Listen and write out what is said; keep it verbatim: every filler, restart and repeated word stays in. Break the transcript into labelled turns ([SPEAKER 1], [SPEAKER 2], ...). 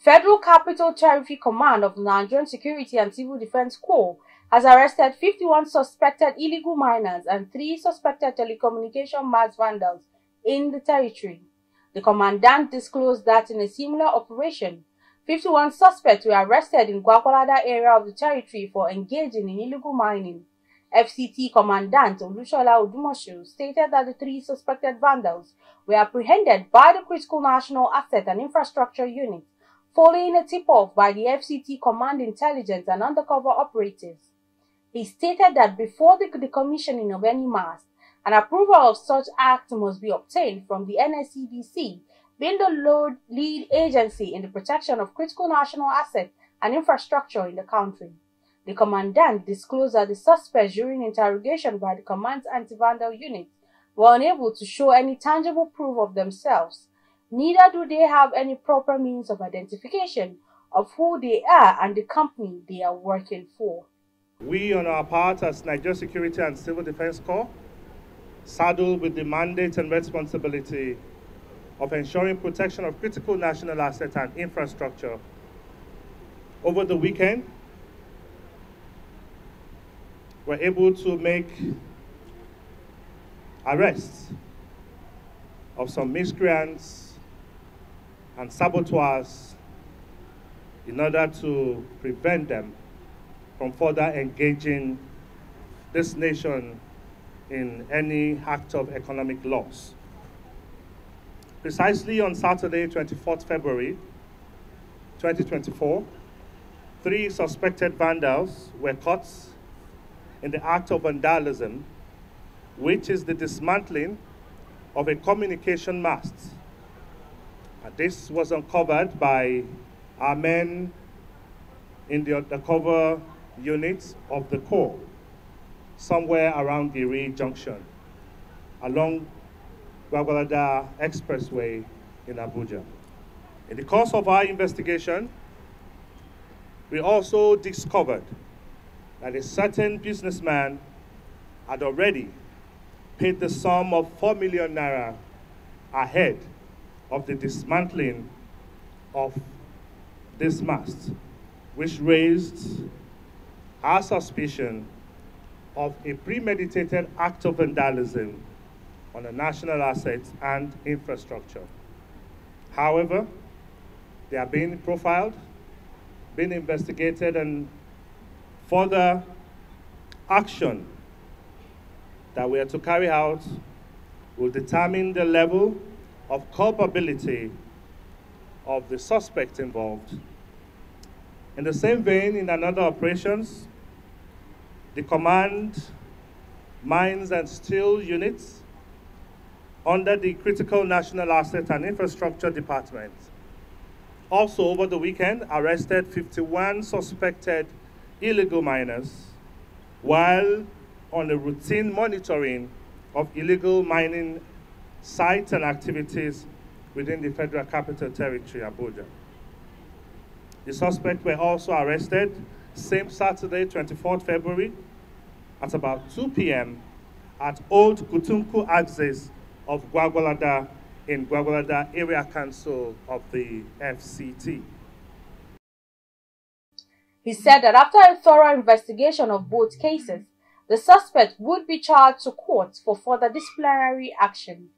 [SPEAKER 1] Federal Capital Territory Command of the Nigerian Security and Civil Defense Corps has arrested fifty-one suspected illegal miners and three suspected telecommunication mass vandals in the territory. The commandant disclosed that in a similar operation, fifty-one suspects were arrested in Gwagwalada area of the territory for engaging in illegal mining. F C T Commandant Olushola Odumoshu stated that the three suspected vandals were apprehended by the Critical National Asset and Infrastructure Unit following a tip-off by the F C T Command Intelligence and undercover operatives. He stated that before the decommissioning of any mast, an approval of such act must be obtained from the N S C D C, being the lead agency in the protection of critical national assets and infrastructure in the country. The commandant disclosed that the suspects during interrogation by the command's anti-vandal unit were unable to show any tangible proof of themselves. Neither do they have any proper means of identification of who they are and the company they are working for.
[SPEAKER 2] We, on our part, as Nigeria Security and Civil Defense Corps, saddled with the mandate and responsibility of ensuring protection of critical national assets and infrastructure. Over the weekend, we're able to make arrests of some miscreants and saboteurs in order to prevent them from further engaging this nation in any act of economic loss. Precisely on Saturday, twenty-fourth February twenty twenty-four, three suspected vandals were caught in the act of vandalism, which is the dismantling of a communication mast. And this was uncovered by our men in the undercover units of the Corps, somewhere around Giri Junction, along Gwagwalada Expressway in Abuja. In the course of our investigation, we also discovered that a certain businessman had already paid the sum of four million naira ahead of the dismantling of this mast, which raised our suspicion of a premeditated act of vandalism on the national assets and infrastructure. However, they are being profiled, being investigated, and further action that we are to carry out will determine the level of culpability of the suspects involved. In the same vein, in another operations, the Command Mines and Steel Units under the Critical National Asset and Infrastructure Department also over the weekend arrested fifty-one suspected illegal miners while on a routine monitoring of illegal mining sites and activities within the Federal Capital Territory, Abuja. The suspects were also arrested same Saturday, twenty-fourth February, at about two p m at Old Kutunku axis of Gwagwalada in Gwagwalada Area Council of the F C T.
[SPEAKER 1] He said that after a thorough investigation of both cases, the suspect would be charged to court for further disciplinary action.